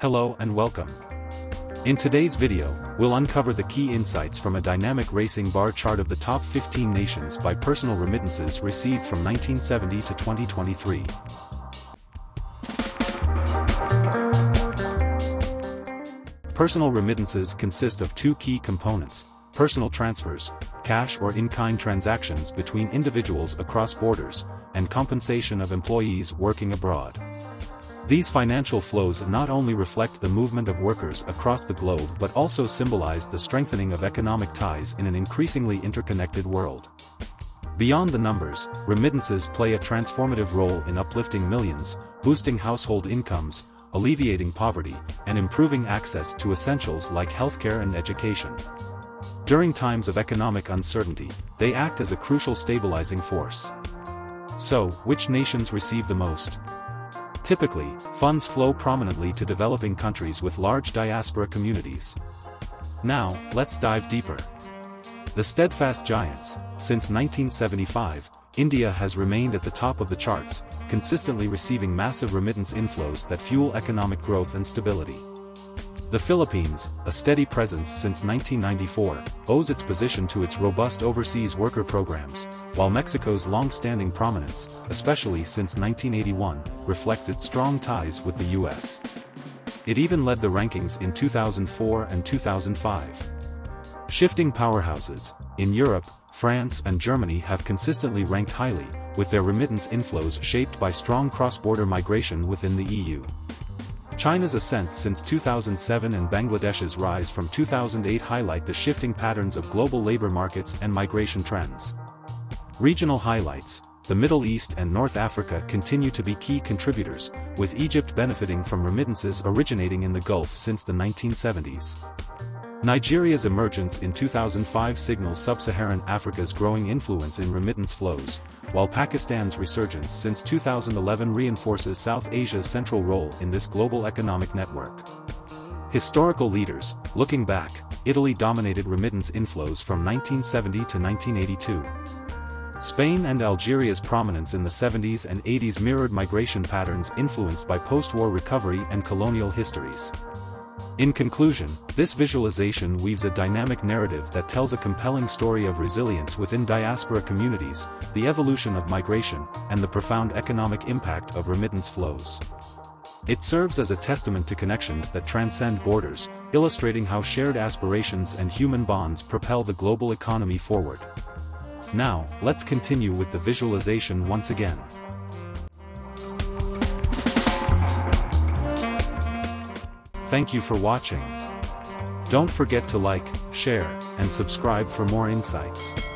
Hello and welcome. In today's video, we'll uncover the key insights from a dynamic racing bar chart of the top 15 nations by personal remittances received from 1970 to 2023. Personal remittances consist of two key components: personal transfers, cash or in-kind transactions between individuals across borders, and compensation of employees working abroad. These financial flows not only reflect the movement of workers across the globe but also symbolize the strengthening of economic ties in an increasingly interconnected world. Beyond the numbers, remittances play a transformative role in uplifting millions, boosting household incomes, alleviating poverty, and improving access to essentials like healthcare and education. During times of economic uncertainty, they act as a crucial stabilizing force. So, which nations receive the most? Typically, funds flow prominently to developing countries with large diaspora communities. Now, let's dive deeper. The steadfast giants. Since 1975, India has remained at the top of the charts, consistently receiving massive remittance inflows that fuel economic growth and stability. The Philippines, a steady presence since 1994, owes its position to its robust overseas worker programs, while Mexico's long-standing prominence, especially since 1981, reflects its strong ties with the US. It even led the rankings in 2004 and 2005. Shifting powerhouses. In Europe, France and Germany have consistently ranked highly, with their remittance inflows shaped by strong cross-border migration within the EU. China's ascent since 2007 and Bangladesh's rise from 2008 highlight the shifting patterns of global labor markets and migration trends. Regional highlights. The Middle East and North Africa continue to be key contributors, with Egypt benefiting from remittances originating in the Gulf since the 1970s. Nigeria's emergence in 2005 signals sub-Saharan Africa's growing influence in remittance flows, while Pakistan's resurgence since 2011 reinforces South Asia's central role in this global economic network. Historical leaders. Looking back, Italy dominated remittance inflows from 1970 to 1982. Spain and Algeria's prominence in the 70s and 80s mirrored migration patterns influenced by post-war recovery and colonial histories. In conclusion, this visualization weaves a dynamic narrative that tells a compelling story of resilience within diaspora communities, the evolution of migration, and the profound economic impact of remittance flows. It serves as a testament to connections that transcend borders, illustrating how shared aspirations and human bonds propel the global economy forward. Now, let's continue with the visualization once again. Thank you for watching. Don't forget to like, share, and subscribe for more insights.